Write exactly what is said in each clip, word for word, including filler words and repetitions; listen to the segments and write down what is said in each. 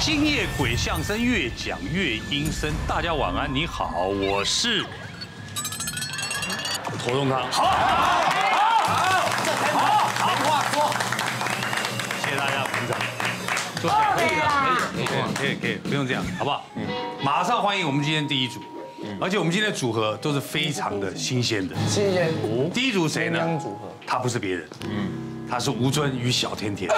今夜鬼相声越讲越阴森，大家晚安，你好，我是头中康。好，好，好，这才好，好话说。谢谢大家鼓掌。坐下，可以的，可以，可以，可以，可以，不用这样，好不好？嗯。马上欢迎我们今天第一组，而且我们今天的组合都是非常的新鲜的。 新鲜。 第一组谁呢？ 组合。 他不是别人，嗯，他是吴尊与小甜甜。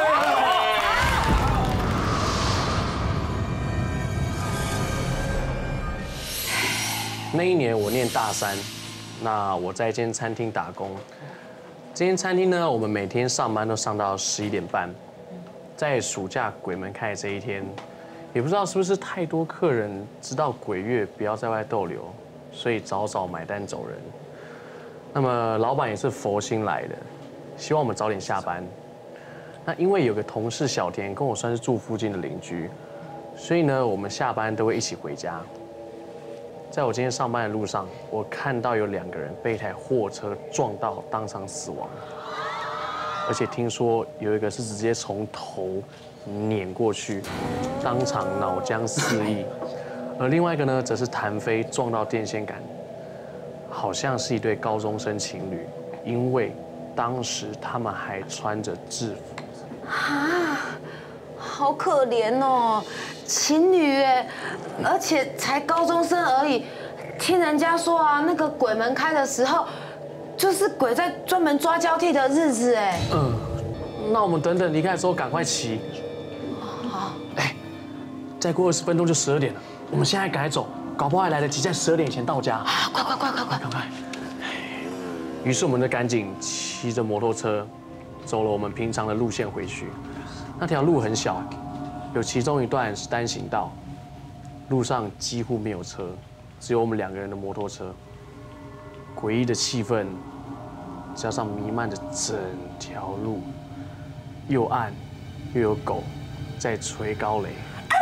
那一年我念大三，那我在一间餐厅打工。这间餐厅呢，我们每天上班都上到十一点半。在暑假鬼门开的这一天，也不知道是不是太多客人知道鬼月不要在外逗留，所以早早买单走人。那么老板也是佛心来的，希望我们早点下班。那因为有个同事小田跟我算是住附近的邻居，所以呢，我们下班都会一起回家。 在我今天上班的路上，我看到有两个人被一台货车撞到，当场死亡。而且听说有一个是直接从头碾过去，当场脑浆四溢；而另外一个呢，则是弹飞撞到电线杆，好像是一对高中生情侣，因为当时他们还穿着制服。 啊，好可怜哦。 情侣哎，而且才高中生而已。听人家说啊，那个鬼门开的时候，就是鬼在专门抓交替的日子哎。 嗯，那我们等等离开的时候赶快骑。 好。 哎，再过二十分钟就十二点了，我们现在赶快走，搞不好还来得及在十二点以前到家。 啊，快快快快快， 赶快！于是我们就赶紧骑着摩托车，走了我们平常的路线回去。那条路很小。 有其中一段是单行道，路上几乎没有车，只有我们两个人的摩托车。诡异的气氛，加上弥漫着整条路，又暗又有狗在吹高雷。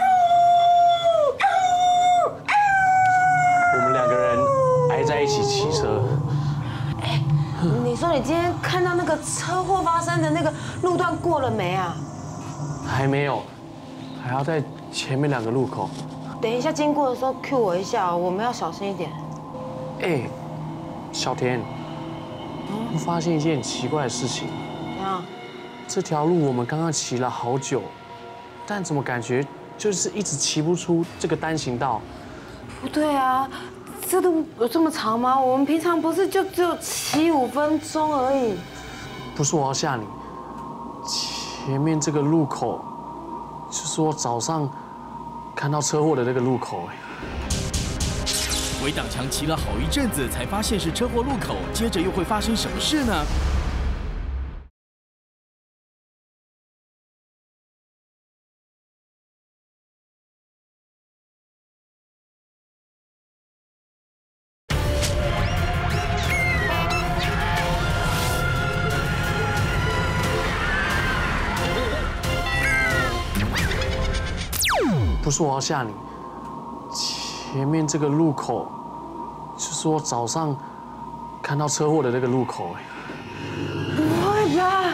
我们两个人挨在一起骑车。 哎，你说你今天看到那个车祸发生的那个路段过了没啊？ 还没有。 还要在前面两个路口。 等一下经过的时候 Q 我一下，我们要小心一点。 哎，小田，我发现一件很奇怪的事情。 怎样？ 这条路我们刚刚骑了好久，但怎么感觉就是一直骑不出这个单行道？ 不对啊，这路有这么长吗？我们平常不是就只有骑五分钟而已。 不是我要吓你，前面这个路口。 就是我早上看到车祸的那个路口，哎。 鬼挡墙骑了好一阵子，才发现是车祸路口，接着又会发生什么事呢？ 不是我要吓你，前面这个路口，就是我早上看到车祸的那个路口，哎。 不会吧？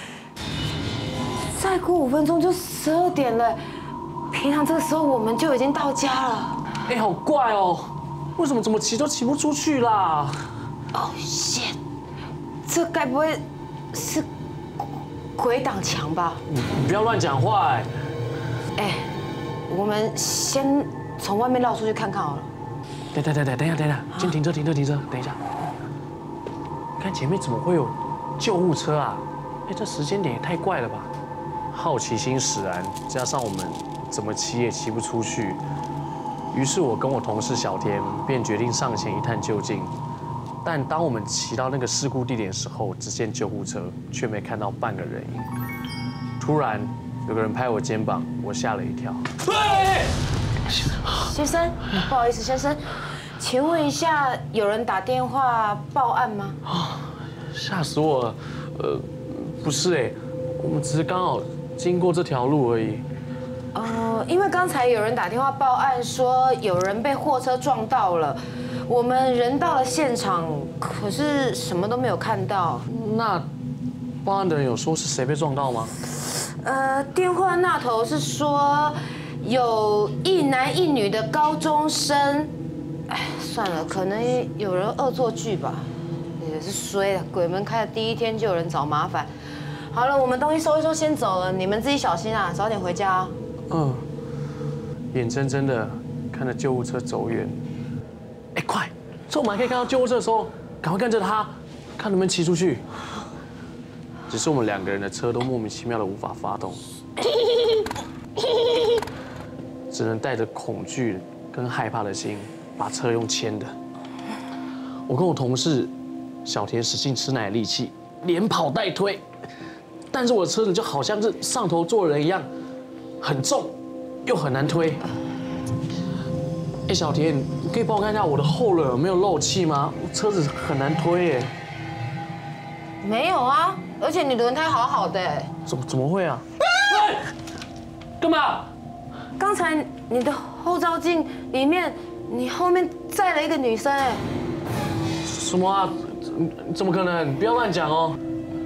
再过五分钟就十二点了，平常这个时候我们就已经到家了。 哎，好怪哦，为什么怎么骑都骑不出去啦？ 哦，shit，这该不会是鬼挡墙吧？ 你你不要乱讲话，哎。 哎。 我们先从外面绕出去看看好了。 等等等等等一下等一下，先停车停车停车，等一下。看前面怎么会有救护车啊？哎，这时间点也太怪了吧！好奇心使然，加上我们怎么骑也骑不出去，于是我跟我同事小田便决定上前一探究竟。但当我们骑到那个事故地点的时候，只见救护车，却没看到半个人影。突然。 有个人拍我肩膀，我吓了一跳。 先生，不好意思，先生，请问一下，有人打电话报案吗？ 啊，吓死我了！呃，不是哎，我们只是刚好经过这条路而已。 呃，因为刚才有人打电话报案说有人被货车撞到了，我们人到了现场，可是什么都没有看到。 那报案的人有说是谁被撞到吗？ 呃，电话那头是说有一男一女的高中生。哎，算了，可能有人恶作剧吧。也是衰了，鬼门开的第一天就有人找麻烦。好了，我们东西收一收，先走了，你们自己小心啊，早点回家啊。 嗯。眼睁睁的看着救护车走远。哎，快！趁我们还可以看到救护车的时候，赶快跟着他，看能不能骑出去。只是我们两个人的车都莫名其妙的无法发动，只能带着恐惧跟害怕的心把车用牵的。我跟我同事小田使劲吃奶的力气，连跑带推，但是我的车子就好像是上头坐人一样，很重又很难推。哎，小田，你可以帮我看一下我的后轮有没有漏气吗？车子很难推耶。 没有啊，而且你轮胎好好的。 怎怎么会啊？干嘛？ 刚才你的后照镜里面，你后面载了一个女生哎。 什么啊？怎怎么可能？不要乱讲哦。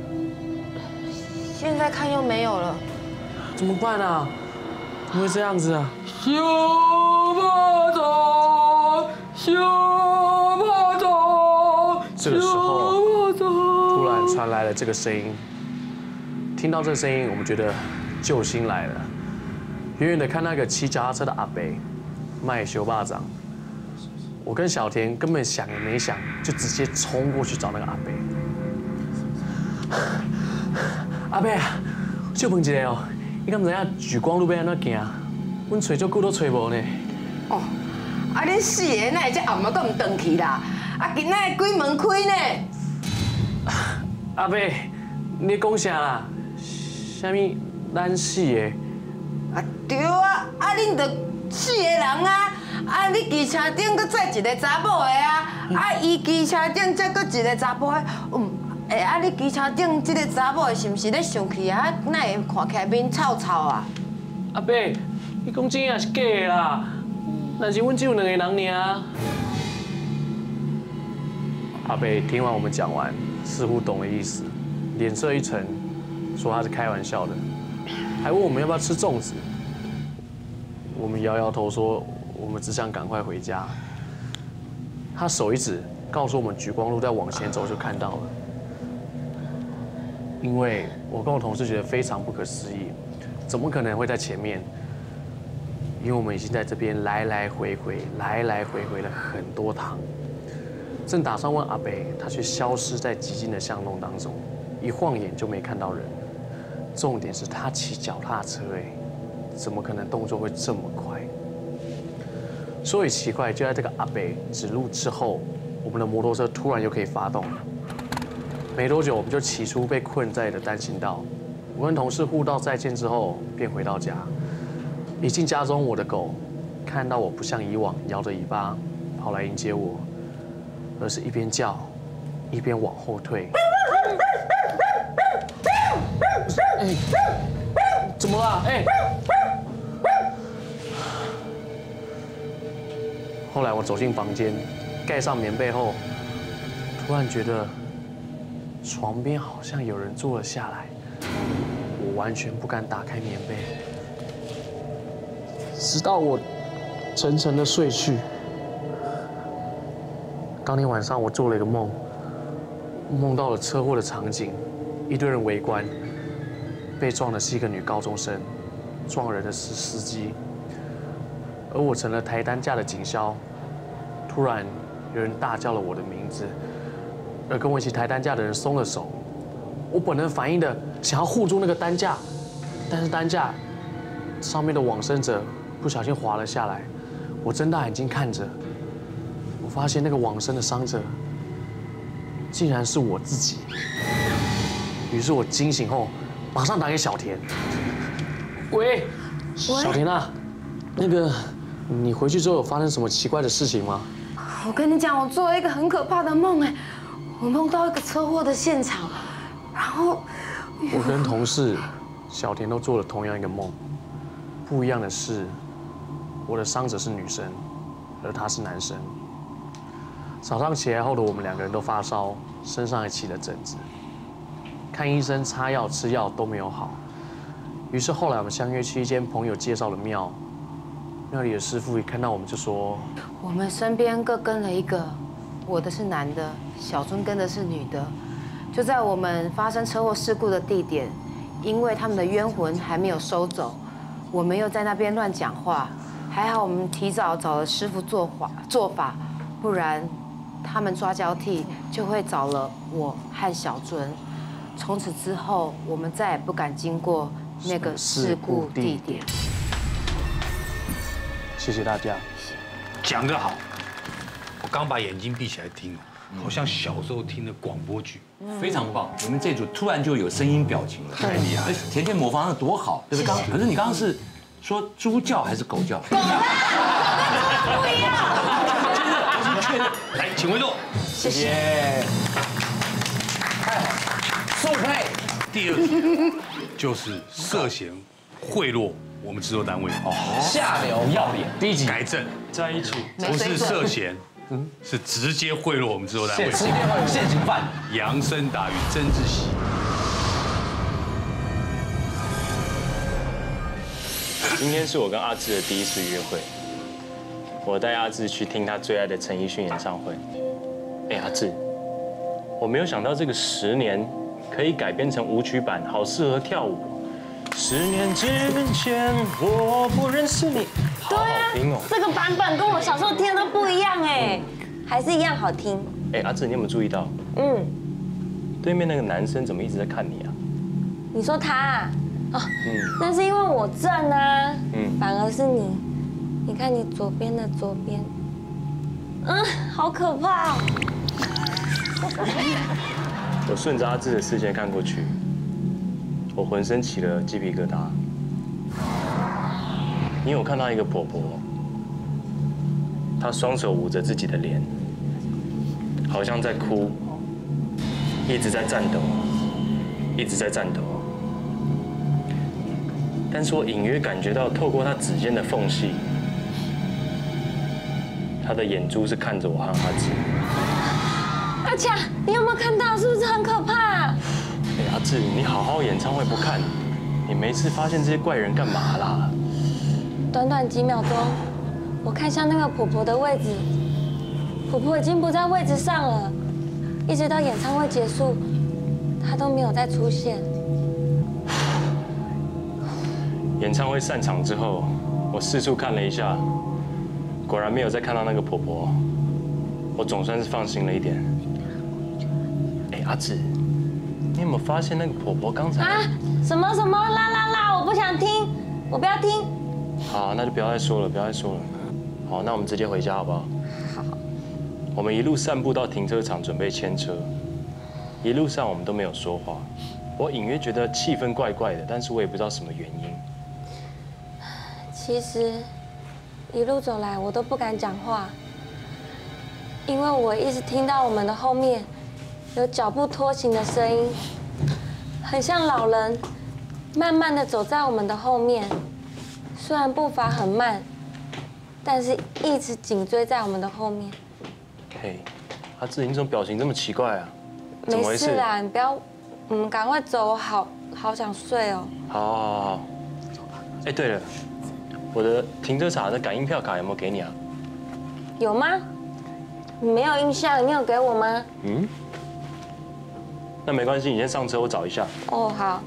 现在看又没有了。 怎么办啊？怎么会这样子啊？ 小巴掌，小巴掌。 这个时候，突然传来了这个声音。听到这个声音，我们觉得救星来了。远远的看那个骑脚踏车的阿伯卖小巴掌，我跟小田根本想也没想，就直接冲过去找那个阿伯。阿伯啊，小问一下哦，你敢知影莒光路要安怎行？阮找足久都找无呢。 哦，啊恁四个哪会这暗暝阁唔回去啦？啊今仔鬼门开呢？ 阿伯，你讲啥啦？啥物咱四个？ 啊对啊，啊恁着四个人啊，啊你机车顶阁载一个查某的啊，啊伊机车顶再阁一个查甫的，嗯，哎啊你机车顶这个查某的是毋是咧生气啊？哪会看起来面臭臭啊？ 阿伯，你讲真也是假的啦？但是阮只有两个人尔。阿伯听完我们讲完，似乎懂了意思，脸色一沉，说他是开玩笑的，还问我们要不要吃粽子。我们摇摇头说，我们只想赶快回家。他手一指，告诉我们莒光路再往前走就看到了。因为我跟我同事觉得非常不可思议，怎么可能会在前面？因为我们已经在这边来来回回、来来回回了很多趟。正打算问阿北，他却消失在寂静的巷弄当中，一晃眼就没看到人。重点是他骑脚踏车，哎，怎么可能动作会这么快？说也奇怪，就在这个阿北指路之后，我们的摩托车突然又可以发动了。没多久，我们就骑出被困在的单行道。我跟同事互道再见之后，便回到家。一进家中，我的狗看到我不像以往摇着尾巴跑来迎接我，而是一边叫，一边往后退。哎，怎么了？哎！后来我走进房间，盖上棉被后，突然觉得床边好像有人坐了下来，我完全不敢打开棉被，直到我沉沉的睡去。当天晚上我做了一个梦，梦到了车祸的场景，一堆人围观，被撞的是一个女高中生，撞人的是司机，而我成了抬担架的警消。突然有人大叫了我的名字，而跟我一起抬担架的人松了手。我本能反应的想要护住那个担架，但是担架上面的往生者不小心滑了下来。我睁大眼睛看着，我发现那个往生的伤者竟然是我自己。于是我惊醒后，马上打给小田。喂，小田啊，那个你回去之后有发生什么奇怪的事情吗？ 我跟你讲，我做了一个很可怕的梦哎，我梦到一个车祸的现场，然后我跟同事小田都做了同样一个梦，不一样的是，我的伤者是女生，而他是男生。早上起来后的我们两个人都发烧，身上还起了疹子，看医生擦药吃药都没有好，于是后来我们相约去一间朋友介绍的庙， 庙里的师傅一看到我们就说， 我们身边各跟了一个，我的是男的，小尊跟的是女的，就在我们发生车祸事故的地点，因为他们的冤魂还没有收走，我们又在那边乱讲话，还好我们提早找了师傅做法做法，不然他们抓交替就会找了我和小尊。从此之后，我们再也不敢经过那个事故地点。 谢谢大家。 讲得好，我刚把眼睛闭起来听哦，好像小时候听的广播剧， 非常棒。你们这组突然就有声音表情了，太厉害了！甜甜模仿的多好，对不对？刚可是你刚刚是说猪叫还是狗叫？狗不一样。 就是确认。来，请回座。 谢谢。太好，速配。 第二题就是涉嫌贿赂我们制作单位， 下流不要脸。第一集改正在一起。 不是涉嫌，是直接贿赂我们制作单位。 直接会有现行犯。 杨森达与曾志熙。 今天是我跟阿志的第一次约会，我带阿志去听他最爱的陈奕迅演唱会。哎，阿志，我没有想到这个十年可以改编成舞曲版，好适合跳舞。十年之前我不认识你，好好听哦。 这个版本跟我小时候听的都不一样哎，还是一样好听。 哎，阿志，你有没有注意到？ 嗯， 对面那个男生怎么一直在看你啊？ 你说他啊？哦， 嗯， 那是因为我正啊。 嗯， 反而是你，你看你左边的左边，嗯，好可怕哦。 我顺着阿志的视线看过去，我浑身起了鸡皮疙瘩，因为我看到一个婆婆，她双手捂着自己的脸，好像在哭，一直在颤抖，一直在颤抖。但是我隐约感觉到，透过她指尖的缝隙，她的眼珠是看着我和阿志。 阿强，你有没有看到？是不是很可怕？ 哎，阿志，你好好演唱会不看，你没事发现这些怪人干嘛啦？ 短短几秒钟，我看向那个婆婆的位置，婆婆已经不在位置上了，一直到演唱会结束，她都没有再出现。 演唱会散场之后，我四处看了一下，果然没有再看到那个婆婆，我总算是放心了一点。哎，阿志，你有没有发现那个婆婆刚才？ 啊？什么什么啦啦啦！我不想听，我不要听。 好，那就不要再说了，不要再说了。好，那我们直接回家好不好？ 好。 我们一路散步到停车场准备牵车，一路上我们都没有说话。我隐约觉得气氛怪怪的，但是我也不知道什么原因。 其实一路走来，我都不敢讲话，因为我一直听到我们的后面有脚步拖行的声音，很像老人慢慢的走在我们的后面，虽然步伐很慢，但是一直紧追在我们的后面。 嘿，阿志，你怎么表情这么奇怪啊？怎么没回事事啦，你不要，我们赶快走，我好好想睡哦。 好，好，好，好。哎，对了，我的停车场的感应票卡有没有给你啊？ 有吗？你没有印象，你有给我吗？ 嗯。那没关系，你先上车，我找一下。 哦，好。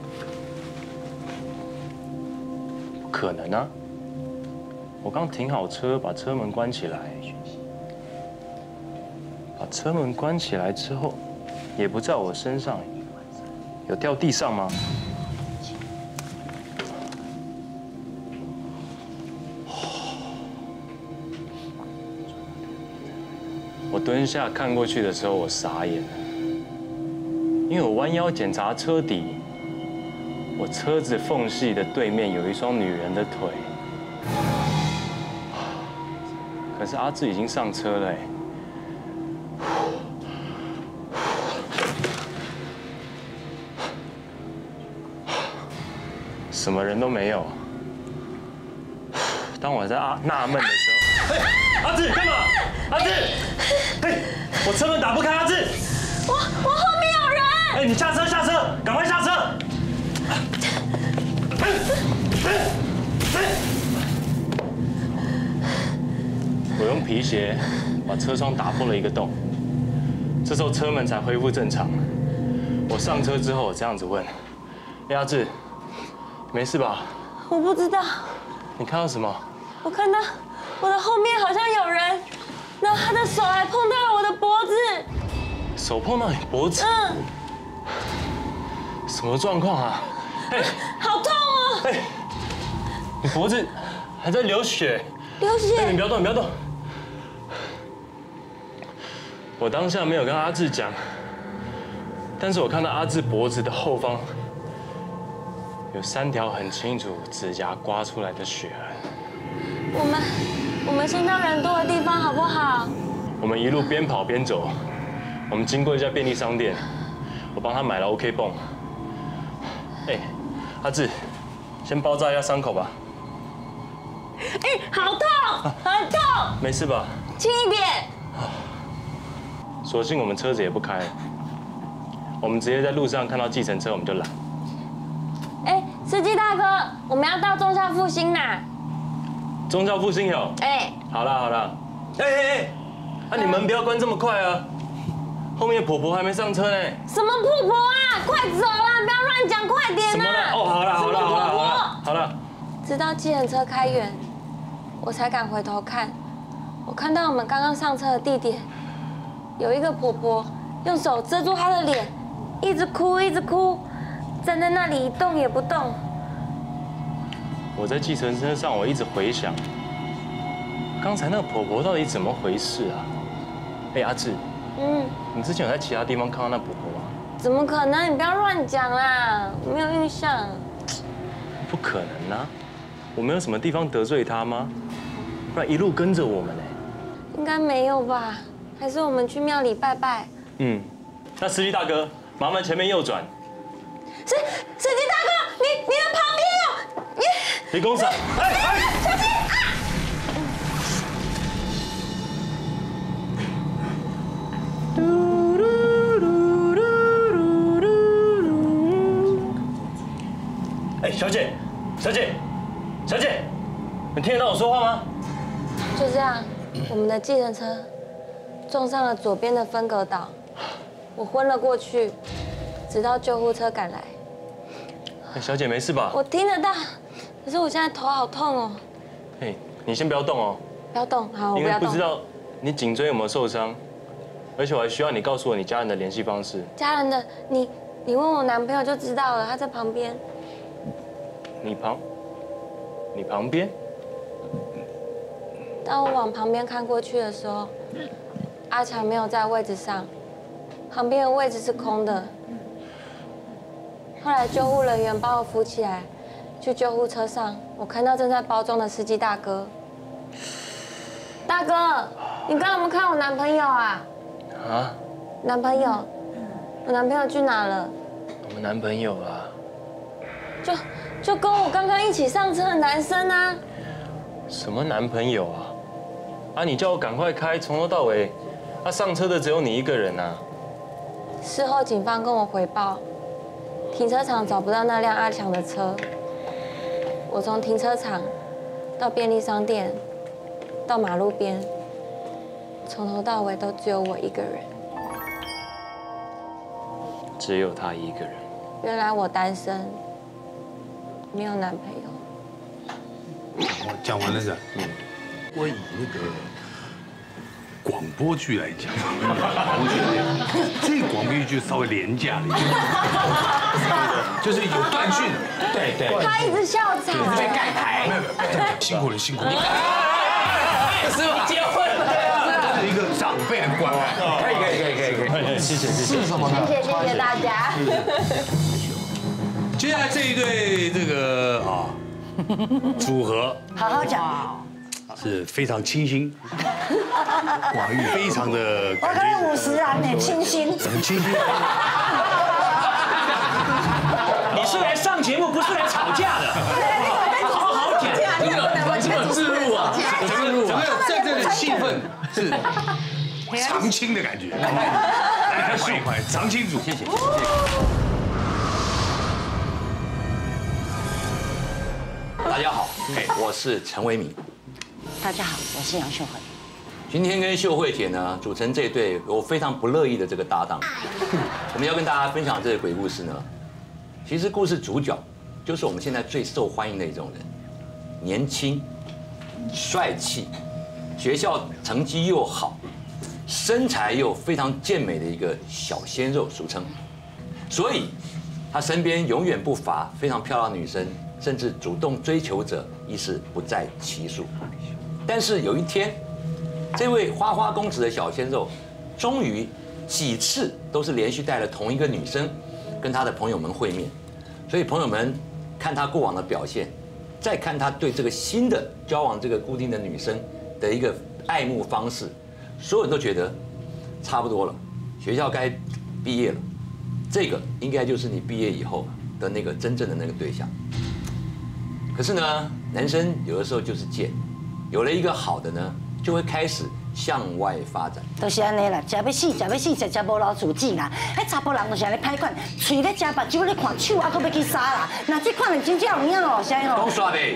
不可能啊！我刚停好车，把车门关起来，把车门关起来之后，也不在我身上，有掉地上吗？我蹲下看过去的时候，我傻眼了，因为我弯腰检查车底，我车子缝隙的对面有一双女人的腿，可是阿志已经上车了，哎，什么人都没有。当我在啊纳闷的时候，哎，阿志干嘛？阿志，嘿，我车门打不开，阿志， 我我后面有人。 哎，你下车下车，赶快下车。 我用皮鞋把车窗打破了一个洞，这时候车门才恢复正常。我上车之后，我这样子问：“哎，阿志，没事吧？” 我不知道。 你看到什么？ 我看到我的后面好像有人，然后他的手还碰到了我的脖子。 手碰到你脖子？ 嗯。 什么状况啊？哎， 好痛哦！ 哎，你脖子还在流血。 流血？ 你不要动，你不要动。我当下没有跟阿志讲，但是我看到阿志脖子的后方有三条很清楚指甲刮出来的血痕。 我们我们先到人多的地方好不好？ 我们一路边跑边走，我们经过一家便利商店，我帮他买了 OK 泵。哎，阿志，先包扎一下伤口吧。 哎，好痛，很痛。 没事吧？ 轻一点。 索性我们车子也不开了，我们直接在路上看到计程车我们就拦。 哎，司机大哥，我们要到忠孝复兴啦。 忠孝复兴有？ 哎， 好啦好啦。哎哎哎，啊你门不要关这么快啊！后面婆婆还没上车呢。 什么婆婆啊？快走啦！不要乱讲，快点啦！ 什么啦？哦，好啦好啦好啦好啦好啦。 直到计程车开远，我才敢回头看。我看到我们刚刚上车的地点，有一个婆婆用手遮住她的脸，一直哭一直哭，站在那里一动也不动。 我在计程车上，我一直回想，刚才那个婆婆到底怎么回事啊？哎，阿志，嗯，你之前有在其他地方看到那婆婆吗？ 怎么可能？你不要乱讲啦，没有印象。 不可能啊！我们有什么地方得罪她吗？不然一路跟着我们呢？ 应该没有吧？还是我们去庙里拜拜？ 嗯，那司机大哥，麻烦前面右转。 司司机大哥，你你的旁边有你。 李公子，哎哎， 小心啊！ 哎，小姐，小姐，小姐，你听得到我说话吗？ 就这样，我们的计程车撞上了左边的分隔岛，我昏了过去，直到救护车赶来。 哎，小姐没事吧？ 我听得到，可是我现在头好痛哦。 哎，你先不要动哦。 不要动，好，我因不要动。 为不知道你颈椎有没有受伤，而且我还需要你告诉我你家人的联系方式。 家人的，你你问我男朋友就知道了，他在旁边。 你旁，你旁边？ 当我往旁边看过去的时候，阿强没有在位置上，旁边的位置是空的。后来救护人员把我扶起来，去救护车上，我看到正在包装的司机大哥。大哥，你刚刚有没有看我男朋友啊？ 啊？ 男朋友，我男朋友去哪了？ 我们男朋友啊？ 就就跟我刚刚一起上车的男生啊。 什么男朋友啊？啊，你叫我赶快开，从头到尾，啊，上车的只有你一个人啊。 事后警方跟我回报，停车场找不到那辆阿强的车。我从停车场到便利商店，到马路边，从头到尾都只有我一个人。 只有他一个人。 原来我单身，没有男朋友。 我讲完了是吧？嗯，我以那个广播剧来讲，我觉得这个广播剧就稍微廉价了一点，就是有断讯，对对。 他一直笑场， 被盖台，没有没有，辛苦了辛苦了。 师傅结婚了， 这是一个长辈的关爱， 可以可以可以可以可以，谢谢谢谢。 是什么呢？ 谢谢谢谢大家。 接下来这一对这个啊组合， 好好讲。 是非常清新，寡欲，非常的我感可以觉五十啊，你清新。 很清新。 你是来上节目，不是来吵架的。好好讲，这个这个自入啊， 整个整个在这里气氛是常青的感觉。来，欢迎欢迎常青组，谢谢。 大家好，我是陈为民。 大家好，我是杨秀慧。 今天跟秀慧姐呢组成这对我非常不乐意的这个搭档，我们要跟大家分享这个鬼故事呢。其实故事主角就是我们现在最受欢迎的一种人，年轻、帅气，学校成绩又好，身材又非常健美的一个小鲜肉，俗称。所以，他身边永远不乏非常漂亮的女生，甚至主动追求者亦是不在其数。但是有一天，这位花花公子的小鲜肉，终于几次都是连续带了同一个女生跟他的朋友们会面，所以朋友们看他过往的表现，再看他对这个新的交往这个固定的女生的一个爱慕方式，所有人都觉得差不多了，学校该毕业了。这个应该就是你毕业以后的那个真正的那个对象。可是呢，男生有的时候就是贱，有了一个好的呢，就会开始向外发展。 都是安尼啦，食要死，食要死，食食无老主子啦。迄查甫人就是安尼歹款，嘴咧食，目睭咧看，手还佫要去杀啦。那这款人真正有影哦，是安拢煞呗。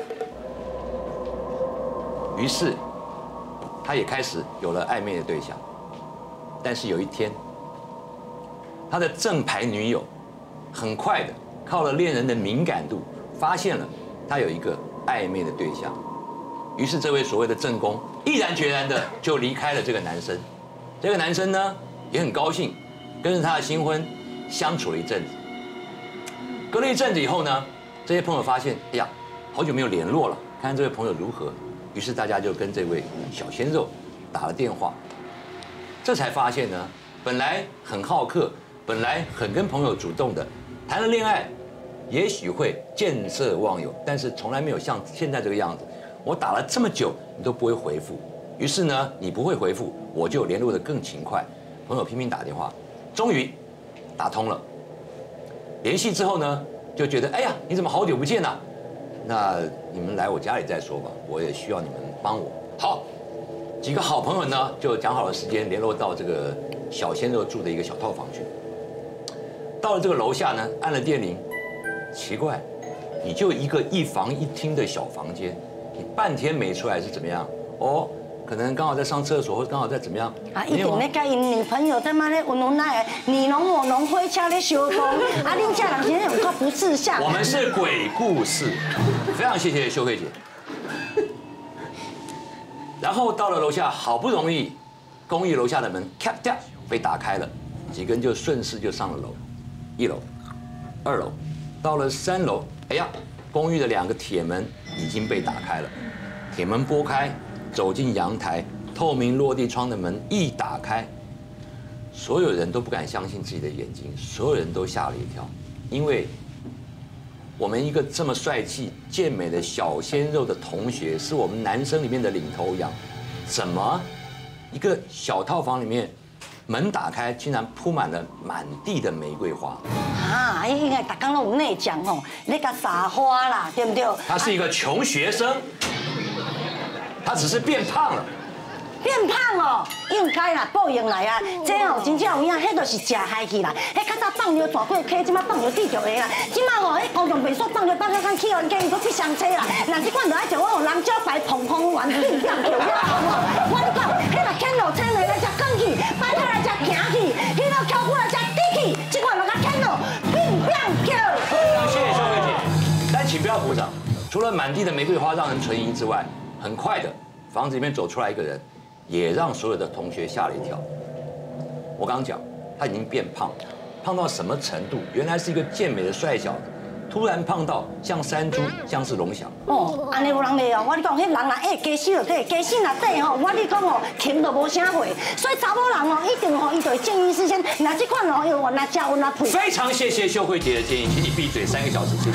于是，他也开始有了暧昧的对象。但是有一天，他的正牌女友很快的靠了恋人的敏感度，发现了他有一个暧昧的对象。于是这位所谓的正宫毅然决然的就离开了这个男生。这个男生呢也很高兴，跟着他的新婚相处了一阵子。隔了一阵子以后呢，这些朋友发现，哎呀，好久没有联络了，看看这位朋友如何。于是大家就跟这位小鲜肉打了电话，这才发现呢，本来很好客，本来很跟朋友主动的，谈了恋爱，也许会见色忘友，但是从来没有像现在这个样子。我打了这么久，你都不会回复。于是呢，你不会回复，我就联络得更勤快。朋友拼命打电话，终于打通了。联系之后呢，就觉得哎呀，你怎么好久不见啊？那你们来我家里再说吧，我也需要你们帮我。好，几个好朋友呢，就讲好了时间，联络到这个小鲜肉住的一个小套房去。到了这个楼下呢，按了电铃，奇怪，你就一个一房一厅的小房间，你半天没出来是怎么样？哦，可能刚好在上厕所，或者刚好在怎么样？ 啊，一定咧跟因女朋友在那咧温温奶的，你侬我侬火车咧相逢，啊，恁家人真有够不识相。 我们是鬼故事，非常谢谢秀慧姐。然后到了楼下，好不容易，公寓楼下的门咔掉被打开了，几个人就顺势就上了楼，一楼、二楼，到了三楼，哎呀，公寓的两个铁门已经被打开了，铁门拨开，走进阳台，透明落地窗的门一打开，所有人都不敢相信自己的眼睛，所有人都吓了一跳，因为我们一个这么帅气健美的小鲜肉的同学，是我们男生里面的领头羊，怎么一个小套房里面门打开，竟然铺满了满地的玫瑰花？ 啊，应该大家都有内讲吼，那个撒花啦，对不对？ 他是一个穷学生，他只是变胖了。 变胖哦，应该啦，报应来啊！这哦真正有影，迄就是食害去啦。迄较早放尿大过溪，即马放尿地着下啦。即马哦，迄高雄袂所放尿放到看去哦，家己佫去上车啦。那即款就爱食我哦，人招牌碰碰丸子变叫了，好无？我你讲，迄若牵路车来来食空气，摆摊来食行气，迄落敲鼓来食地气，即款就甲牵路变变叫。 谢谢秀慧姐，但请不要鼓掌。除了满地的玫瑰花让人存疑之外，很快的房子里面走出来一个人。也让所有的同学吓了一跳。我刚刚讲，他已经变胖，胖到什么程度？原来是一个健美的帅小子，突然胖到像山猪，像是龙翔。 哦，安尼有人袂哦，我你讲，迄人若爱加死就对，加死若底吼，我你讲哦，停都无啥会。所以查某人哦，一定吼，伊就会建议事先，那这款哦，有我那加我那配。 非常谢谢秀慧姐的建议，请你闭嘴三个小时，谢谢。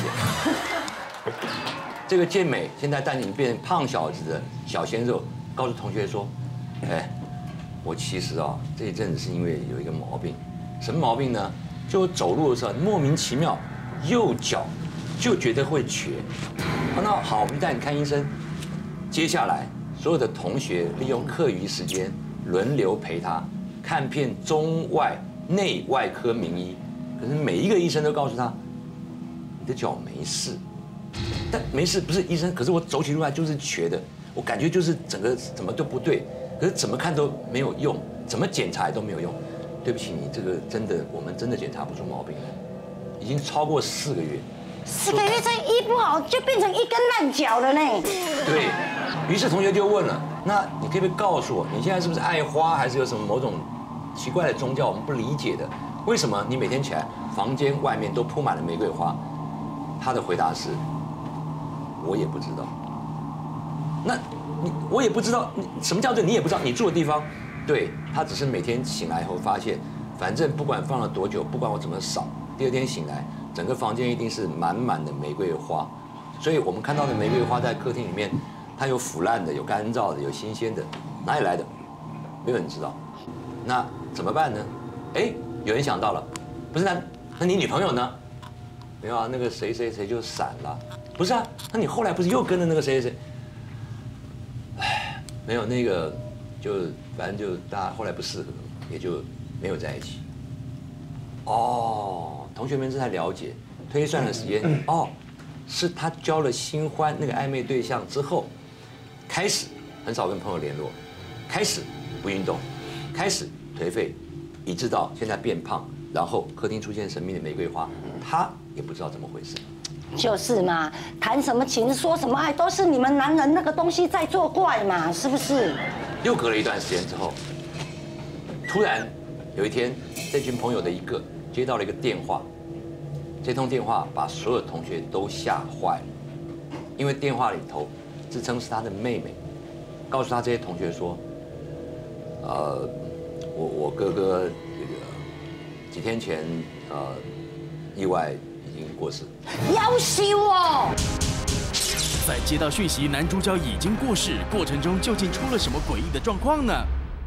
这个健美现在带你变胖小子的小鲜肉，告诉同学说。哎，我其实啊，这一阵子是因为有一个毛病，什么毛病呢？就我走路的时候莫名其妙，右脚就觉得会瘸。那好，我们带你看医生。接下来，所有的同学利用课余时间轮流陪他看遍中外内外科名医，可是每一个医生都告诉他，你的脚没事，但没事不是医生，可是我走起路来就是瘸的，我感觉就是整个怎么都不对。可可是怎么看都没有用，怎么检查都没有用。对不起，你这个真的，我们真的检查不出毛病，已经超过四个月。 四个月再医不好，就变成一根烂脚了呢。 对于是同学就问了，那你可不可以告诉我，你现在是不是爱花，还是有什么某种奇怪的宗教我们不理解的？为什么你每天起来房间外面都铺满了玫瑰花？他的回答是，我也不知道。那你我也不知道，你什么叫做你也不知道？你住的地方，对他只是每天醒来以后发现，反正不管放了多久，不管我怎么扫，第二天醒来，整个房间一定是满满的玫瑰花。所以我们看到的玫瑰花在客厅里面，它有腐烂的，有干燥的，有新鲜的，哪里来的？没有人知道。那怎么办呢？哎，有人想到了，不是那那你女朋友呢？没有啊，那个谁谁谁就散了。不是啊，那你后来不是又跟着那个谁谁谁？唉，没有那个，就反正就大家后来不适合，也就没有在一起。哦，同学们正在了解，推算的时间哦，是他交了新欢那个暧昧对象之后，开始很少跟朋友联络，开始不运动，开始颓废，以致到现在变胖，然后客厅出现神秘的玫瑰花，他也不知道怎么回事。 就是嘛，谈什么情说什么爱，都是你们男人那个东西在作怪嘛，是不是？ 又隔了一段时间之后，突然有一天，这群朋友的一个接到了一个电话，这通电话把所有同学都吓坏了，因为电话里头自称是他的妹妹，告诉他这些同学说，呃，我我哥哥这个几天前呃意外已经过世。 夭寿哦！ 在接到讯息男主角已经过世过程中，究竟出了什么诡异的状况呢？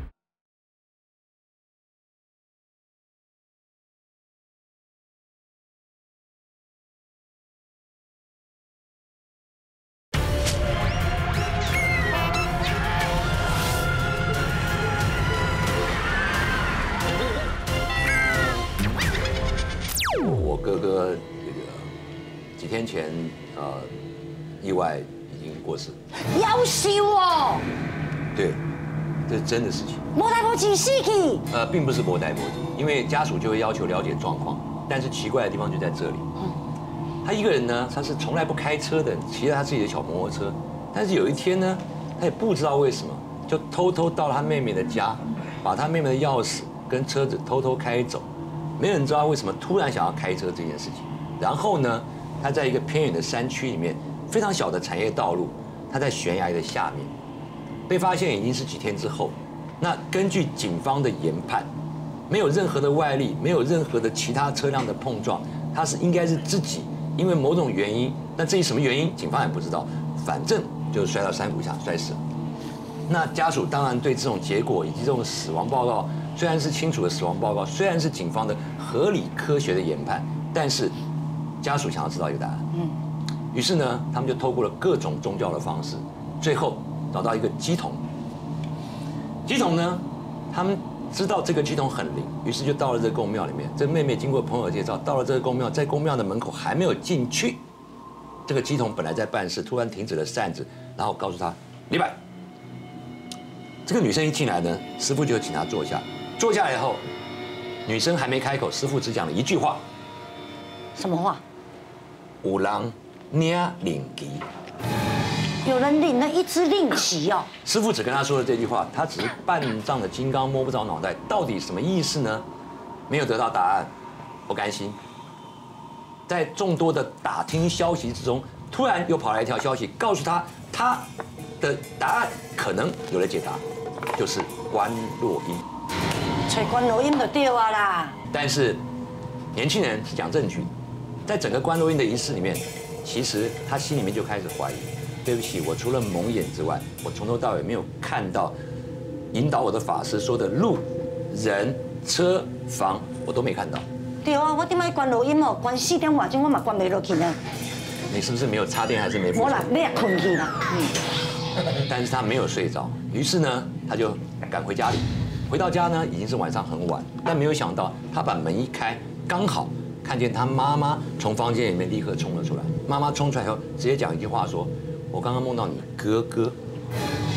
我哥哥这个几天前呃意外已经过世。 夭寿哦！ 对，这是真的事情。 无代无志死去。 呃，并不是无代无志，因为家属就会要求了解状况，但是奇怪的地方就在这里。他一个人呢，他是从来不开车的，骑着他自己的小摩托车，但是有一天呢，他也不知道为什么，就偷偷到了他妹妹的家，把他妹妹的钥匙跟车子偷偷开走。没有人知道为什么突然想要开车这件事情。然后呢，他在一个偏远的山区里面，非常小的产业道路，他在悬崖的下面被发现，已经是几天之后。那根据警方的研判，没有任何的外力，没有任何的其他车辆的碰撞，他是应该是自己因为某种原因，那至于什么原因，警方也不知道，反正就是摔到山谷下摔死了。那家属当然对这种结果以及这种死亡报告，虽然是清楚的死亡报告，虽然是警方的合理科学的研判，但是家属想要知道一个答案。嗯。于是呢，他们就透过了各种宗教的方式，最后找到一个乩童。乩童呢，他们知道这个乩童很灵，于是就到了这个宫庙里面。这妹妹经过朋友介绍，到了这个宫庙，在宫庙的门口还没有进去，这个乩童本来在办事，突然停止了扇子，然后告诉他李白。这个女生一进来呢，师父就请她坐下。坐下来以后，女生还没开口，师父只讲了一句话。 什么话？ 有人领令旗。 有人领了一支令旗哦。 师父只跟他说了这句话，他只是半藏的金刚摸不着脑袋，到底什么意思呢？没有得到答案，不甘心。在众多的打听消息之中，突然又跑来一条消息，告诉他他的答案可能有了解答，就是观落阴。 找观落阴就对啊啦。 但是年轻人是讲证据，在整个观落阴的仪式里面，其实他心里面就开始怀疑。对不起，我除了蒙眼之外，我从头到尾没有看到引导我的法师说的路、人、车、房，我都没看到。 对啊，我点解关录音哦？关四点外钟我嘛关不落去呢。 你是不是没有插电还是没？ 我啦，你也困去啦。 嗯。但是他没有睡着，于是呢，他就赶回家里。回到家呢，已经是晚上很晚，但没有想到，他把门一开，刚好看见他妈妈从房间里面立刻冲了出来。妈妈冲出来以后，直接讲一句话说。我刚刚梦到你哥哥， 当然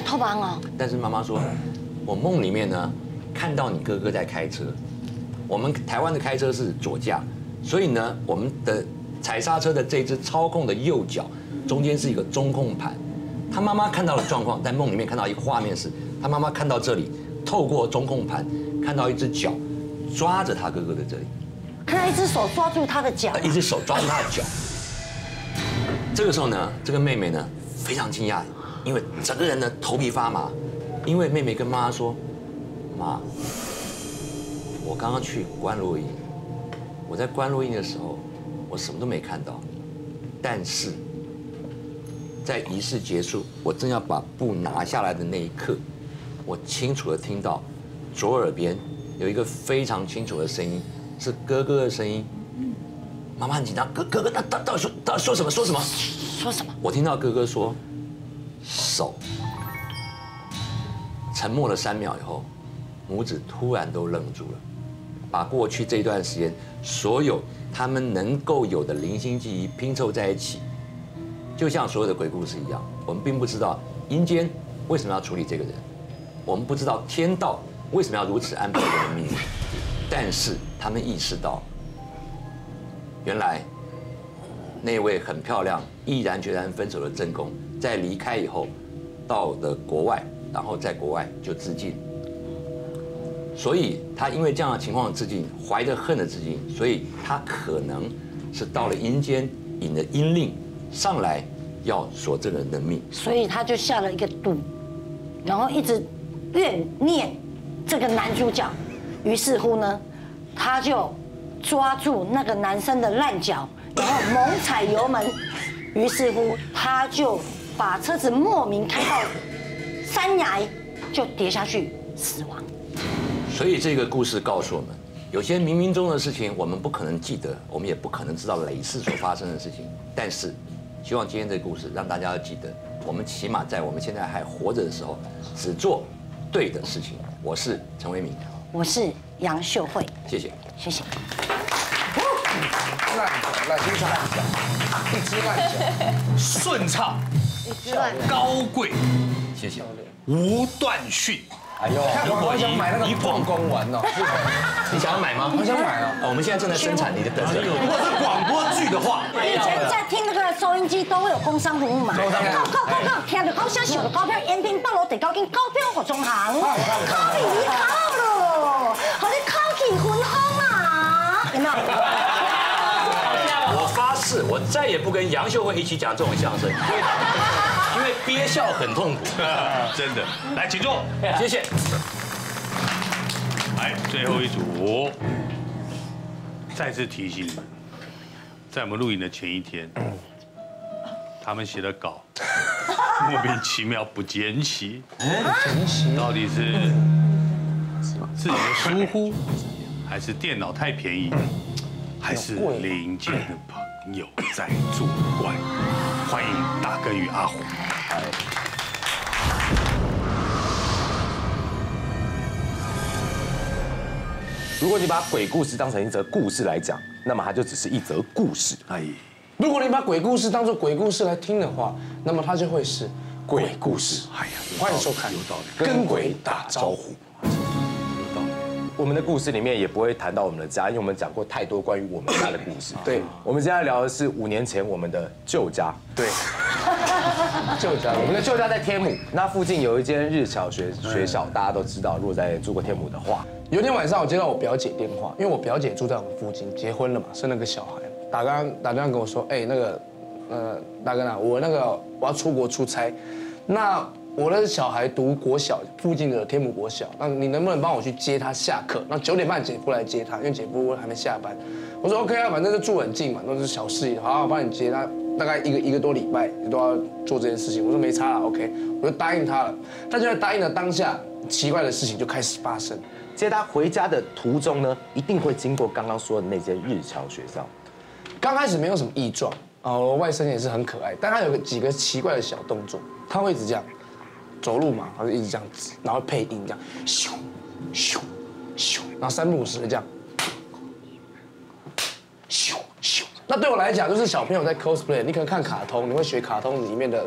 好忙哦。 但是妈妈说，我梦里面呢看到你哥哥在开车，我们台湾的开车是左驾，所以呢我们的踩刹车的这只操控的右脚中间是一个中控盘。他妈妈看到的状况，在梦里面看到一个画面是，他妈妈看到这里，透过中控盘看到一只脚抓着他哥哥的这里， 看到一只手抓住他的脚， 一只手抓住他的脚。这个时候呢，这个妹妹呢非常惊讶，因为整个人呢头皮发麻，因为妹妹跟妈妈说：“妈，我刚刚去观落阴，我在观落阴的时候，我什么都没看到，但是在仪式结束，我正要把布拿下来的那一刻，我清楚的听到左耳边有一个非常清楚的声音，是哥哥的声音。”妈妈很紧张，哥哥哥，他到到底说到底说什么？说什么？ 说什么？ 我听到哥哥说手。沉默了三秒以后，母子突然都愣住了，把过去这一段时间所有他们能够有的零星记忆拼凑在一起，就像所有的鬼故事一样。我们并不知道阴间为什么要处理这个人，我们不知道天道为什么要如此安排这个人的命运，但是他们意识到。原来，那位很漂亮、毅然决然分手的正宫，在离开以后，到了国外，然后在国外就自尽。所以他因为这样的情况自尽，怀着恨的自尽，所以他可能是到了阴间，引了阴令上来要索这个人的命。 所以他就下了一个毒，然后一直怨念这个男主角，于是乎呢，他就。抓住那个男生的烂脚，然后猛踩油门，于是乎他就把车子莫名开到山崖，就跌下去死亡。 所以这个故事告诉我们，有些冥冥中的事情我们不可能记得，我们也不可能知道累世所发生的事情。但是，希望今天这个故事让大家要记得，我们起码在我们现在还活着的时候，只做对的事情。我是陈为民， 我是杨秀慧， 谢谢， 谢谢。 烂脚，烂脚，烂脚，一只烂脚， 顺畅，高贵， 谢谢， 无断续。 哎呦，我想买那个广公丸哦， 你想要买吗？ 我想买哦。 我们现在正在生产你的本子。 如果是广播剧的话， 以前在听那个收音机都会有工商服务嘛，购购购购，听着讲销售的股票，延平北路第九间股票服装行，考比你考咯，和你考起分红啊，有没有？ 我发誓，我再也不跟杨秀慧一起讲这种相声，因为憋笑很痛苦， 真的。来，请坐， 谢谢。 来，最后一组，再次提醒你们，在我们录影的前一天，他们写的稿莫名其妙不见齐，到底是自己的疏忽，还是电脑太便宜，还是零件的朋友在作怪？欢迎大根与阿虎。 如果你把鬼故事当成一则故事来讲，那么它就只是一则故事。 哎，如果你把鬼故事当作鬼故事来听的话，那么它就会是鬼故事。哎呀，欢迎收看， 有道理， 跟鬼打招呼。 我们的故事里面也不会谈到我们的家，因为我们讲过太多关于我们家的故事。 对， 我们今天聊的是五年前我们的旧家。 对，旧家， 我们的旧家在天母，那附近有一间日侨学学校，大家都知道。如果在住过天母的话， 有一天晚上我接到我表姐电话，因为我表姐住在我们附近，结婚了嘛，生了个小孩，打刚打电话跟我说，哎，那个，呃，大哥啊，我那个我要出国出差，那。我的小孩读国小，附近的天母国小，那你能不能帮我去接他下课？那九点半姐夫来接他，因为姐夫还没下班。我说 OK 啊，反正就住很近嘛，那是小事，好，我帮你接他。大概一个一个多礼拜，你都要做这件事情。我说没差了 ，OK， 我就答应他了。但就在答应的当下，奇怪的事情就开始发生。 接他回家的途中呢，一定会经过刚刚说的那间日侨学校。 刚开始没有什么异状啊，我外甥也是很可爱，但他有个几个奇怪的小动作，他会一直这样。走路嘛，他就一直这样子，然后配音这样，咻咻咻，然后三不五时的这样，咻咻。那对我来讲，就是小朋友在 cosplay， 你可能看卡通，你会学卡通里面的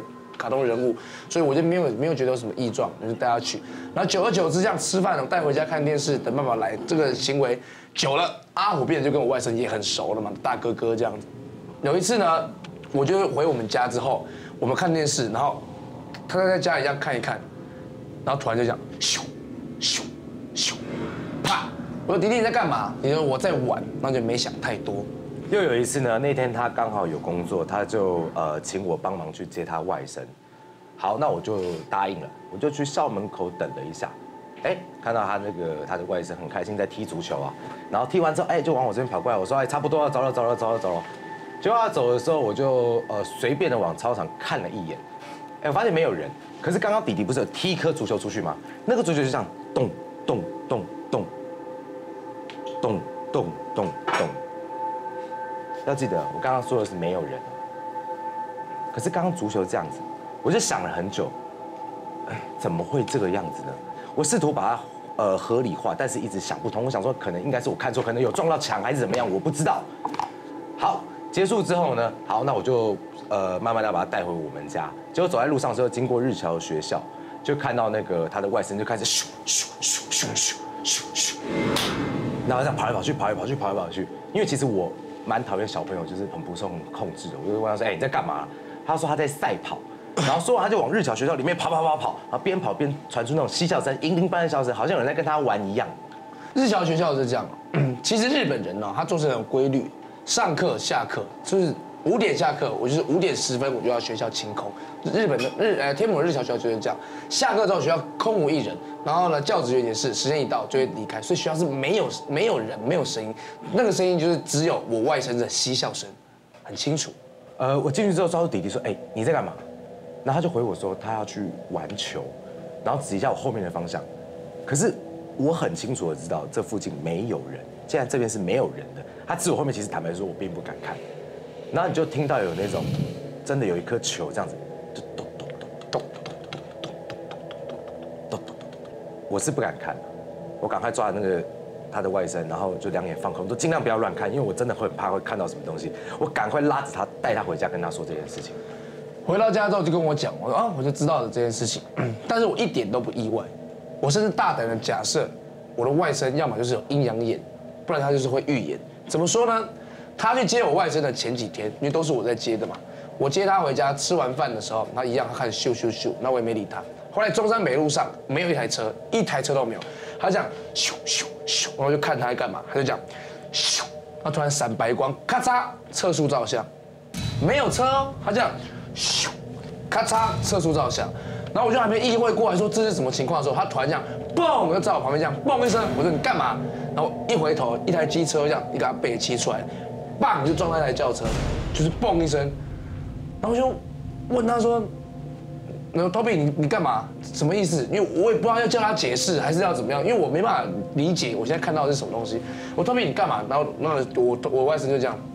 卡通人物，所以我就没有没有觉得有什么异状，我就带他去。然后久而久之这样吃饭，带回家看电视，等爸爸来，这个行为久了，阿虎变得就跟我外甥也很熟了嘛，大哥哥这样子。有一次呢，我就回我们家之后，我们看电视，然后他在家里这样看一看，然后突然就这样咻咻咻，啪！我说弟弟你在干嘛？你说我在玩，那就没想太多。 又有一次呢，那天他刚好有工作，他就呃请我帮忙去接他外甥。好，那我就答应了，我就去校门口等了一下。哎，看到他那个他的外甥很开心在踢足球啊，然后踢完之后，哎就往我这边跑过来，我说哎差不多要走了走了走了走了。结果他走的时候，我就呃随便的往操场看了一眼，哎我发现没有人。可是刚刚弟弟不是有踢一颗足球出去吗？那个足球就这样咚咚咚咚咚咚咚咚。要记得，我刚刚说的是没有人。可是刚刚足球这样子，我就想了很久，哎，怎么会这个样子呢？我试图把它呃合理化，但是一直想不通。我想说，可能应该是我看错，可能有撞到墙还是怎么样，我不知道。好，结束之后呢，好，那我就呃慢慢的把他带回我们家。结果走在路上的时候，经过日侨学校，就看到那个他的外甥就开始咻咻咻咻咻咻咻，然后这样跑来跑去，跑来跑去，跑来跑去。因为其实我蛮讨厌小朋友就是很不受控制的，我就问他说：“哎，你在干嘛？”他说他在赛跑。然后说完他就往日侨学校里面跑跑跑跑，然后边跑边传出那种嬉笑声、银铃般的笑声，好像有人在跟他玩一样。 日侨学校是这样，其实日本人呢，他做事很有规律，上课下课就是五点下课，我就是五点十分我就要学校清空。日本的日呃天母的日侨学校就是这样，下课之后学校空无一人，然后呢教职员也是时间一到就会离开，所以学校是没有没有人没有声音，那个声音就是只有我外甥的嬉笑声，很清楚。 呃，我进去之后抓住弟弟说：“哎，你在干嘛？”然后他就回我说他要去玩球，然后指一下我后面的方向。可是我很清楚的知道这附近没有人，既然这边是没有人的，他指我后面，其实坦白说我并不敢看。然后你就听到有那种真的有一颗球这样子，就咚咚咚咚咚咚咚咚咚，我是不敢看的，我赶快抓那个他的外甥，然后就两眼放空，都尽量不要乱看，因为我真的会很怕会看到什么东西。我赶快拉着他带他回家，跟他说这件事情。 回到家之后就跟我讲，我说啊，我就知道了这件事情，但是我一点都不意外，我甚至大胆的假设，我的外甥要么就是有阴阳眼，不然他就是会预言。怎么说呢？他去接我外甥的前几天，因为都是我在接的嘛，我接他回家，吃完饭的时候，他一样他开始咻咻咻，那我也没理他。后来中山北路上没有一台车，一台车都没有，他这样咻咻咻，然后就看他在干嘛，他就这样咻，他突然闪白光，咔嚓，测速照相，没有车哦，他这样。咻，咔嚓，测速照相，然后我就还没意会过来说这是什么情况的时候，他突然这样，嘣，就在我旁边这样，嘣一声，我说你干嘛？然后一回头，一台机车这样，一个北骑出来，棒就撞到一台轿车，就是嘣一声，然后我就问他说，然后 Toby 你你干嘛？什么意思？因为我也不知道要叫他解释还是要怎么样，因为我没办法理解我现在看到的是什么东西。我 Toby 你干嘛？然后那我我外甥就这样，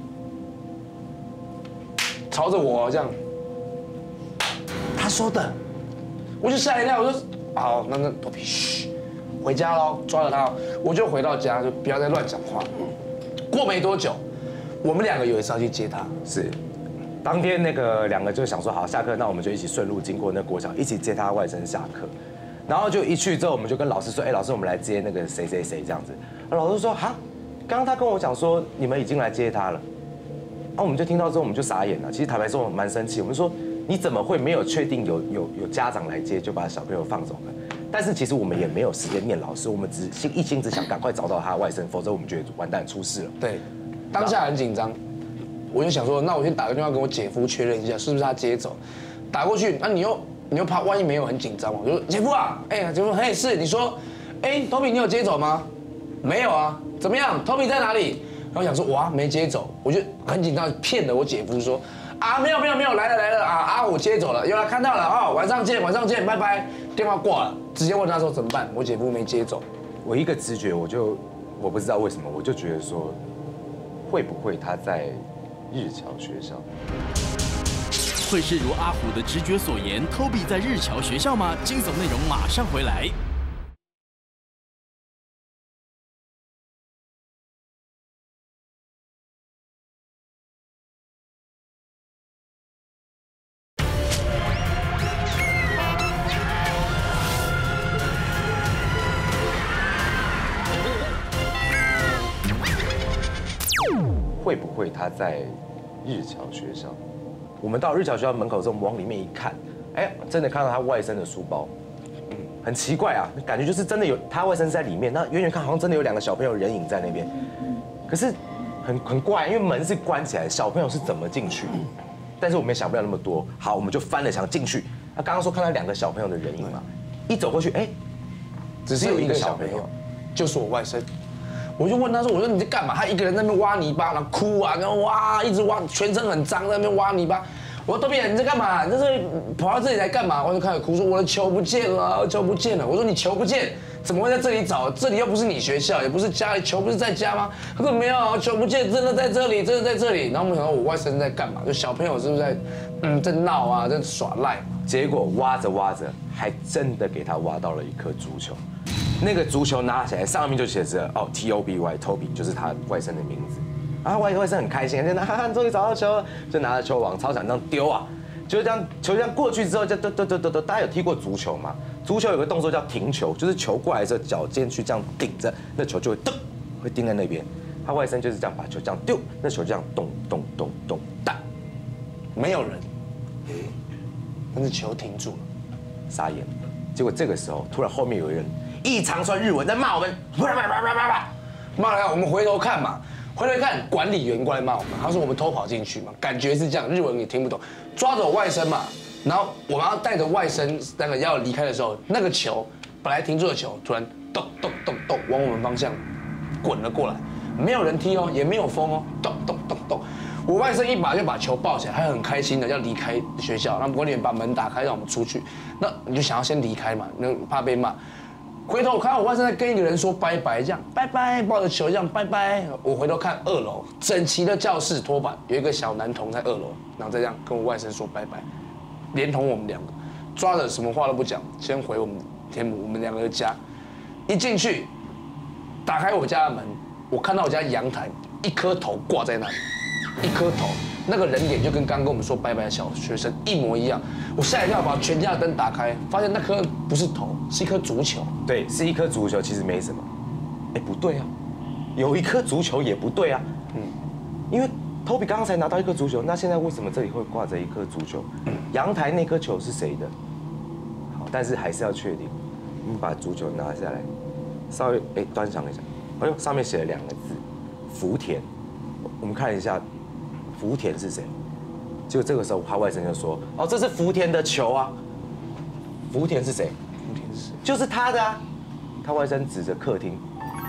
朝着我这样。他说的，我就吓一跳，我说好，那那头皮嘘，回家喽，抓了他，我就回到家，就不要再乱讲话。过没多久，我们两个有一次要去接他， 是，当天那个两个就想说好下课，那我们就一起顺路经过那国小，一起接他外甥下课，然后就一去之后，我们就跟老师说，哎，老师我们来接那个谁谁谁这样子，老师说哈，刚刚他跟我讲说你们已经来接他了，啊，我们就听到之后我们就傻眼了，其实坦白说我们蛮生气，我们说。你怎么会没有确定有有有家长来接就把小朋友放走了？但是其实我们也没有时间念老师，我们只心一心只想赶快找到他的外甥，否则我们觉得完蛋出事了。 对，当下很紧张，我就想说，那我先打个电话跟我姐夫确认一下是不是他接走。打过去，那你又你又怕万一没有，很紧张嘛？我说姐夫啊，哎，姐夫，嘿是，你说，哎 ，Toby 你有接走吗？没有啊，怎么样 ？Toby 在哪里？然后想说哇没接走，我就很紧张，骗了我姐夫说。啊，没有没有没有，来了来了啊啊！我接走了，有了看到了啊、哦，晚上见晚上见，拜拜。电话挂了，直接问他说怎么办？我姐夫没接走。 我一个直觉，我就我不知道为什么，我就觉得说，会不会他在日侨学校？ 会是如阿虎的直觉所言 ，Toby 在日侨学校吗？惊悚内容马上回来。 会不会他在日侨学校？我们到日侨学校门口之后，我们往里面一看，哎，真的看到他外甥的书包，嗯，很奇怪啊，感觉就是真的有他外甥在里面。那远远看好像真的有两个小朋友人影在那边，可是很很怪，因为门是关起来，小朋友是怎么进去？但是我们也想不了那么多，好，我们就翻了墙进去。他刚刚说看到两个小朋友的人影嘛，一走过去，哎， 只是有一个小朋友，就是我外甥。我就问他说：“我说你在干嘛？”他一个人在那边挖泥巴，然后哭啊，然后挖，一直挖，全身很脏，在那边挖泥巴。我说：“豆比，你在干嘛？你在这里跑到这里来干嘛？”我就开始哭说：“我的球不见了，球不见了。”我说：“你球不见，怎么会在这里找？这里又不是你学校，也不是家里，球不是在家吗？”他说：“没有，球不见，真的在这里，真的在这里。”然后我们想到我外甥在干嘛？就小朋友是不是在嗯在闹啊，在耍赖？ 结果挖着挖着，还真的给他挖到了一颗足球。那个足球拿起来，上面就写着哦 T O B Y，Toby 就是他外甥的名字。然后外外甥很开心，就拿，哈哈，终于找到球了，就拿着球往操场上丢啊，就这样球这样过去之后，就嘟嘟嘟嘟嘟。大家有踢过足球吗？足球有个动作叫停球，就是球过来的时候，脚尖去这样顶着，那球就会噔，会钉在那边。他外甥就是这样把球这样丢，那球这样咚咚咚咚哒， 没有人，但是球停住了， 傻眼。结果这个时候，突然后面有人一长串日文在骂我们，骂骂骂骂骂骂， 骂了，我们回头看嘛。回来看，管理员过来骂我们，他说我们偷跑进去嘛，感觉是这样，日文也听不懂，抓着我外甥嘛，然后我们要带着外甥那个要离开的时候，那个球本来停住的球，突然咚咚咚咚往我们方向滚了过来，没有人踢哦，也没有风哦，咚咚咚咚，我外甥一把就把球抱起来，还很开心的要离开学校，让管理员把门打开让我们出去，那你就想要先离开嘛，那怕被骂。回头我看到我外甥在跟一个人说拜拜，这样拜拜，抱着球这样拜拜。我回头看二楼整齐的教室拖板，有一个小男童在二楼，然后再这样跟我外甥说拜拜，连同我们两个抓着什么话都不讲，先回我们天母我们两个的家。一进去，打开我家的门，我看到我家阳台一颗头挂在那里，一颗头，那个人脸就跟刚跟我们说拜拜的小学生一模一样。我吓一跳，把全家的灯打开，发现那颗不是头，是一颗足球。 对，是一颗足球，其实没什么。哎，不对啊，有一颗足球也不对啊。嗯，因为 Toby 刚刚才拿到一颗足球，那现在为什么这里会挂着一颗足球？阳台那颗球是谁的？好，但是还是要确定。我们把足球拿下来，稍微哎端详一下，哎呦，上面写了两个字，福田。我们看一下，福田是谁？结果这个时候，他外甥就说：“哦，这是福田的球啊。”福田是谁？ 福田是谁？ 就是他的啊。他外甥指着客厅，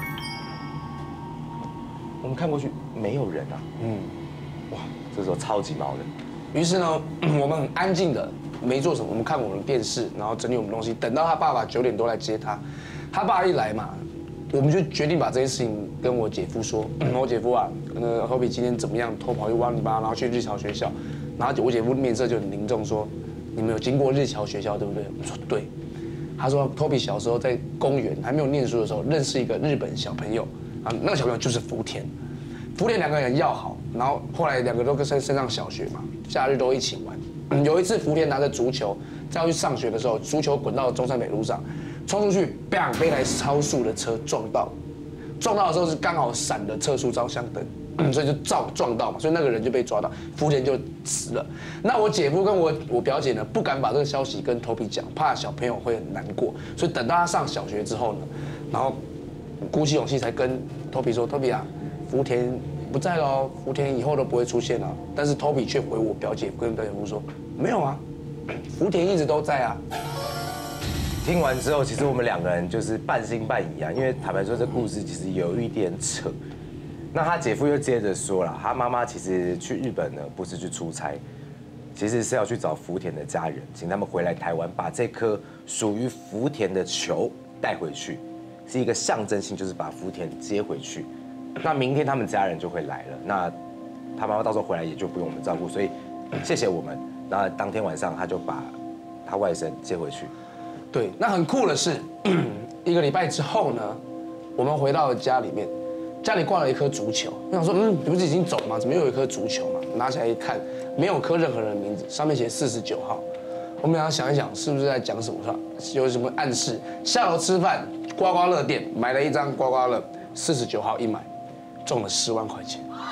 我们看过去没有人啊。嗯，哇，这时候超级毛的。 于是呢，我们很安静的没做什么，我们看我们的电视，然后整理我们东西。等到他爸爸九点多来接他，他爸一来嘛，我们就决定把这件事情跟我姐夫说。我姐夫啊，那 Toby 今天怎么样？偷跑去挖泥巴，然后去日侨学校。然后我姐夫面色就很凝重，说：“你们有经过日侨学校对不对？”我说：“对。”他说 ：“Toby 小时候在公园还没有念书的时候，认识一个日本小朋友，啊，那个小朋友就是福田。福田两个人要好，然后后来两个都升升上小学嘛，假日都一起玩。嗯、有一次福田拿着足球，在要去上学的时候，足球滚到中山北路上，冲出去 ，bang 被一台超速的车撞到，撞到的时候是刚好闪的测速照相灯。”所以就撞撞到嘛，所以那个人就被抓到，福田就死了。那我姐夫跟我我表姐呢，不敢把这个消息跟 Toby 讲，怕小朋友会很难过，所以等到他上小学之后呢，然后鼓起勇气才跟 Toby 说 ：“Toby 啊，福田不在喽，福田以后都不会出现了。”但是 Toby 却回我表姐跟表姐夫说：“没有啊，福田一直都在啊。” 听完之后，其实我们两个人就是半信半疑啊，因为坦白说，这故事其实有一点扯。那他姐夫又接着说了，他妈妈其实去日本呢，不是去出差，其实是要去找福田的家人，请他们回来台湾，把这颗属于福田的球带回去，是一个象征性，就是把福田接回去。那明天他们家人就会来了，那他妈妈到时候回来也就不用我们照顾，所以谢谢我们。那当天晚上他就把他外甥接回去。 对，那很酷的是，一个礼拜之后呢，我们回到了家里面。家里挂了一颗足球，我想说，嗯，你不是已经走吗？怎么又有一颗足球嘛？拿起来一看，没有刻任何人的名字，上面写四十九号。我们俩想一想，是不是在讲什么？有什么暗示？下楼吃饭，刮刮乐店买了一张刮刮乐，四十九号一买，中了十万块钱。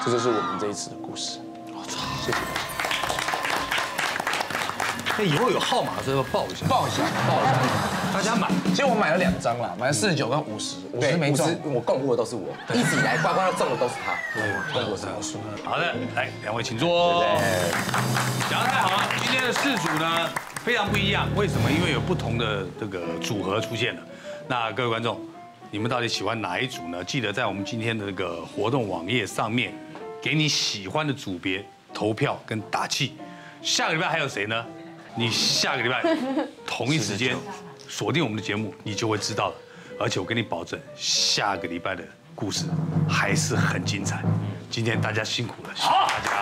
这就是我们这一次的故事。谢谢。 那以后有号码的时候报一下， 报一下，报一下， 大家买。 其实我买了两张啦，买了四十九跟五十，五十没中， 我共过的都是我，一直以来刮刮乐中的都是他。 对，共过是我。 好的，来两位请坐。讲得太好了，今天的四组呢非常不一样，为什么？因为有不同的这个组合出现了。那各位观众，你们到底喜欢哪一组呢？记得在我们今天的这个活动网页上面，给你喜欢的组别投票跟打气。下个礼拜还有谁呢？你下个礼拜同一时间锁定我们的节目，你就会知道了。而且我跟你保证，下个礼拜的故事还是很精彩。今天大家辛苦了，谢谢大家。